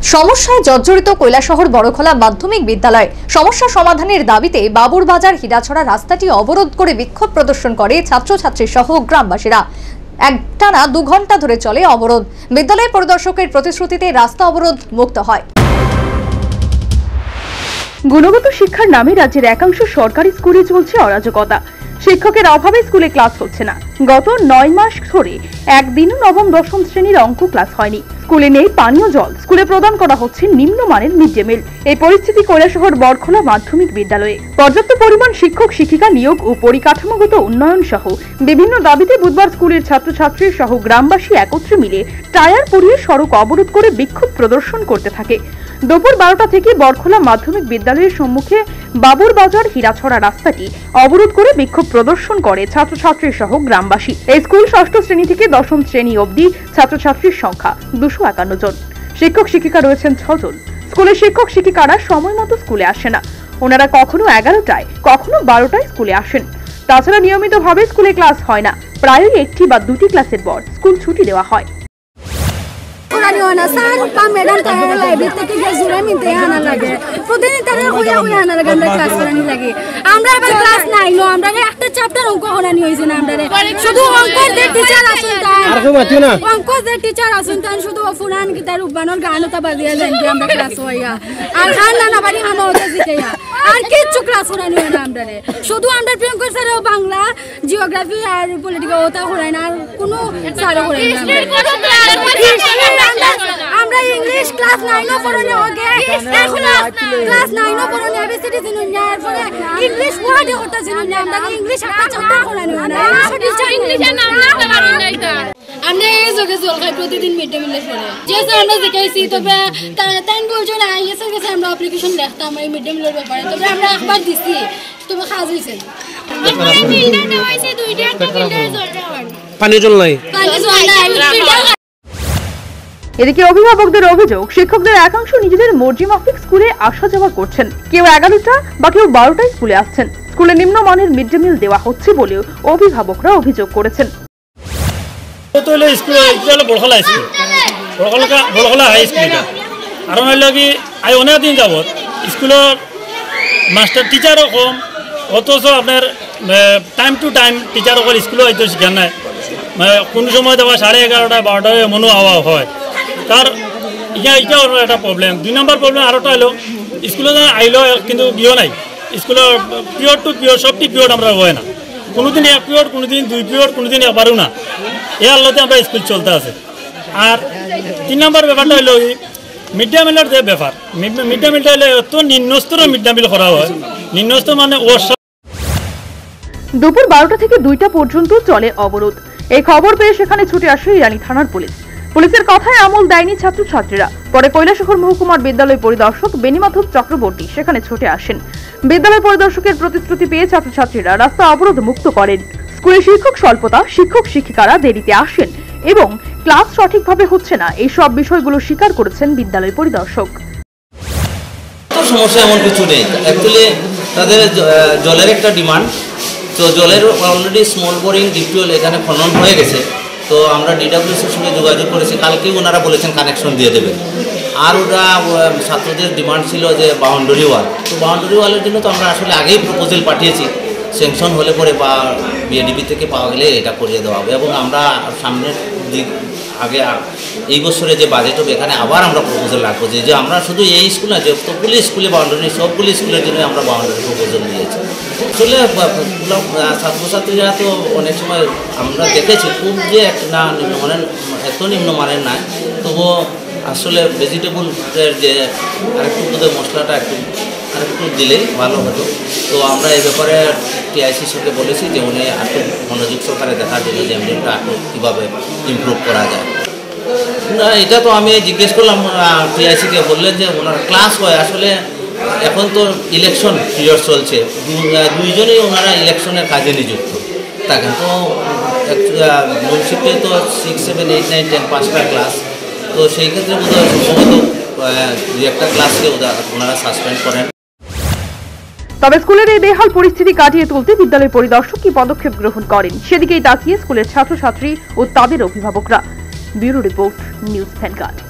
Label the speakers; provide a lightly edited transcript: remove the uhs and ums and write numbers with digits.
Speaker 1: সমস্যায় জর্জরিত কৈলাসহর বড়খলা মাধ্যমিক বিদ্যালয়। সমস্যা সমাধানের দাবিতে বাবুরবাজার হীরাছড়া রাস্তাটি অবরোধ করে বিক্ষোভ প্রদর্শন করে ছাত্রছাত্রী সহ গ্রামবাসীরা। একটানা 2 ঘন্টা ধরে চলে অবরোধ। বিদ্যালয় পরিদর্শকের প্রতিশ্রুতিতে রাস্তা অবরোধ মুক্ত হয়।
Speaker 2: গুণগত শিক্ষার নামে রাজ্যের একাংশ সরকারি স্কুলে চলছে অরাজকতা। শিক্ষকের অভাবে স্কুলে ক্লাস হচ্ছে না। গত 9 মাস ধরে একদিনও নবম দশম শ্রেণীর অঙ্ক ক্লাস হয়নি। স্কুলে নেই পানীয় জল। স্কুলে প্রদান করা হচ্ছে নিম্নমানের মিড ডে মিল। এই পরিস্থিতি কৈলাসহর বড়খলা মাধ্যমিক বিদ্যালয়ে। পর্যাপ্ত পরিমাণ শিক্ষক শিক্ষিকা নিয়োগ ও পরিকাঠামোগত উন্নয়ন সহ বিভিন্ন দাবিতে বুধবার স্কুলের ছাত্রছাত্রী সহ গ্রামবাসী একত্রে মিলে টায়ার পুড়িয়ে সড়ক অবরোধ করে বিক্ষোভ প্রদর্শন করতে থাকে। দুপুর 12টা থেকে বড়খলা মাধ্যমিক বিদ্যালয়ের সম্মুখে বাবুরবাজার হীরাছড়া রাস্তাটি অবরোধ করে বিক্ষোভ প্রদর্শন করে ছাত্রছাত্রী সহ গ্রামবাসী। এই স্কুল 6ষ্ঠ শ্রেণী থেকে 10ম শ্রেণী অবধি ছাত্রছাত্রীর সংখ্যা 251 জন। শিক্ষক শিক্ষিকা রয়েছেন 6 জন। স্কুলের শিক্ষক শিক্ষিকারা সময় মতো স্কুলে আসে না। ওনারা কখনো 11টায় কখনো 12টায় স্কুলে আসেন। তাছাড়া নিয়মিতভাবে স্কুলে ক্লাস হয় না। প্রায়ই 1টি বা 2টি ক্লাসের পর স্কুল ছুটি দেওয়া হয়।
Speaker 3: ম্যাডাম তারা লাইব্রেরি থেকে জোরে নিতে আনা লাগে, প্রতিদিন তারা হইয়া হইয়া আনা লাগে, আমরা ক্লাস করানি লাগে। আমরা এবার ক্লাস নাইলো, আমরা একটা চ্যাপ্টার অঙ্ক করানি হয়েছে না। আমরা শুধু অঙ্কর যে টিচার আসুন অঙ্কর যে টিচার আসুন তান শুধু ফুরান কি তার উবানোর গানটা বাজিয়া যায় আমরা ক্লাস হইয়া আর খান না বাড়ি খানো হতে শিখাইয়া আর কিচ্ছু ক্লাস করানি হয় না। আমরা শুধু আমরা প্রিয়ঙ্কর স্যার বাংলা জিওগ্রাফি আর পলিটিক্যাল ওটা করাই না, আর কোনো স্যারও করাই না। আমরা ইংলিশ ক্লাস 9 পড়ানো আগে এখন ক্লাস 9 পড়ানো এবিসিডি জিনুনিয়ার পরে ইংলিশ ওয়ার্ড করতে জিনুনিয়া আমরা ইংলিশ একটা চাপটা করানো না। ইংলিশের নাম লিখতে পারি না। এটা আমরা এই যোগে জল খাই প্রতিদিন মিড ডে মিলের পরে যে স্যার আমরা দেখাইছি, তবে তাই বলছেন আইএসএর কাছে আমরা অ্যাপ্লিকেশন লিখতাম এই মিড ডে মিলের ব্যাপারে, তবে আমরা একবার দিছি, তবে কাজ হইছে না। এই ফিল্টারটা হইছে দুইটা, একটা ফিল্টারে জলটা হয়
Speaker 4: পানি জল নাই,
Speaker 3: পানি জল নাই।
Speaker 2: এদিকে অভিভাবকদের অভিযোগ, শিক্ষকদের একাংশ নিজেদের মর্জি মাফিক স্কুলে আসা যাওয়া করছেন। কেউ 11টা বা কেউ 12টায় স্কুলে আসছেন। স্কুলে নিম্নমানের মিড ডে মিল দেওয়া হচ্ছে বলেও অভিভাবকরা অভিযোগ করেছেন।
Speaker 5: অনেক দিন যাবত স্কুলের মাস্টার টিচারও কম, অথচ আপনার টাইম টু টাইম টিচারসকল স্কুলে হয়তো শিক্ষা নাই। কোনো সময় দেওয়া 11:30 12টায় এমনও হওয়া হয়। তার এটা একটা প্রবলেম। 2 নম্বর প্রবলেম আরোটা হলো স্কুলে আইলেও কিন্তু বিও নাই। স্কুলের পিরিয়ড টু পিরিয়ড সবটি পিরিয়ড আমরা হয় না। কোনোদিন 1 পিরিয়ড, কোনোদিন 2 পিরিয়ড, কোনোদিন একবারও না। এই আলোতে আমরা স্কুল চলতে আছে। আর 3 নম্বর ব্যাপারটা হলো মিড ডে মিলের যে ব্যাপার, মিড ডে মিলটা হলে এত নিম্নস্তরের মিড ডে মিল করা হয়। নিম্নস্তর মানে
Speaker 2: দুপুর 12টা থেকে 2টা পর্যন্ত চলে অবরোধ। এই খবর পেয়ে সেখানে ছুটে আসে ইরানি থানার পুলিশ। পুলিশের কথায় আমল দেয়নি ছাত্রছাত্রীরা। পরে কৈলাসহর মহকুমার বিদ্যালয় পরিদর্শক বেনিমাধব চক্রবর্তী সেখানে ছুটে আসেন। বিদ্যালয় পরিদর্শকের প্রতিশ্রুতি পেয়ে ছাত্রছাত্রীরা রাস্তা অবরোধ মুক্ত করেন। স্কুলে শিক্ষক স্বল্পতা, শিক্ষক শিক্ষিকারা দেরিতে আসেন এবং ক্লাস সঠিকভাবে হচ্ছে না, এই সব বিষয়গুলো স্বীকার করেছেন বিদ্যালয় পরিদর্শক।
Speaker 6: সমস্যা এমন কিছু নেই, অ্যাকচুয়ালি তাদের জলের একটা ডিমান্ড। তো জলের অলরেডি স্মল বোরিং ডিপটিউল এখানে খনন হয়ে গেছে। তো আমরা ডিডব্লিউসির সঙ্গে যোগাযোগ করেছি, কালকেই ওনারা বলেছেন কানেকশন দিয়ে দেবেন। আর ওরা ছাত্রদের ডিমান্ড ছিল যে বাউন্ডারি ওয়াল। তো বাউন্ডারি ওয়ালের জন্য তো আমরা আসলে আগেই প্রপোজাল পাঠিয়েছি। স্যাংশন হলে পরে বা বিএডিপি থেকে পাওয়া গেলে এটা করিয়ে দেওয়া হবে। এবং আমরা সামনের দিক আগে এই বছরে যে বাজেট হবে এখানে আবার আমরা প্রপোজাল রাখবো যে আমরা শুধু এই স্কুল না, যতগুলি স্কুলে বাউন্ডারি, সবগুলি স্কুলের জন্য আমরা বাউন্ডারি প্রপোজাল দিয়েছি। আসলে ছাত্রছাত্রীরা তো অনেক সময় আমরা দেখেছি খুব যে না নিম্নমানের, এত নিম্নমানের নাই, তবুও আসলে ভেজিটেবলের যে আরেকটু বোধহয় মশলাটা আরেকটু দিলেই ভালো হতো। তো আমরা এই ব্যাপারে টিআইসির সঙ্গে বলেছি যে উনি একটু মনোযোগ সহকারে দেখার জন্য যে এমডিটা একটু কীভাবে ইমপ্রুভ করা যায়। না, এটা তো আমি জিজ্ঞেস করলাম টিআইসিকে, বললেন যে ওনার ক্লাস হয়। আসলে এখন তো ইলেকশন পিরিয়ড চলছে, দুইজনেই ওনারা ইলেকশনের কাজে নিযুক্ত থাকেন। তো মুন্সিপে তো 6, 7, 8, 9, 10 5টা ক্লাস। তো সেই ক্ষেত্রে বোধহয় সম্ভবত 2-1টা ক্লাসকে ওনারা সাসপেন্ড করেন।
Speaker 2: তবে স্কুলের এই বেহাল পরিস্থিতি কাটিয়ে তুলতে বিদ্যালয় পরিদর্শক কি পদক্ষেপ গ্রহণ করেন সেদিকেই তাকিয়ে স্কুলের ছাত্রছাত্রী ও তাদের অভিভাবকরা। Bureau report, news vanguard.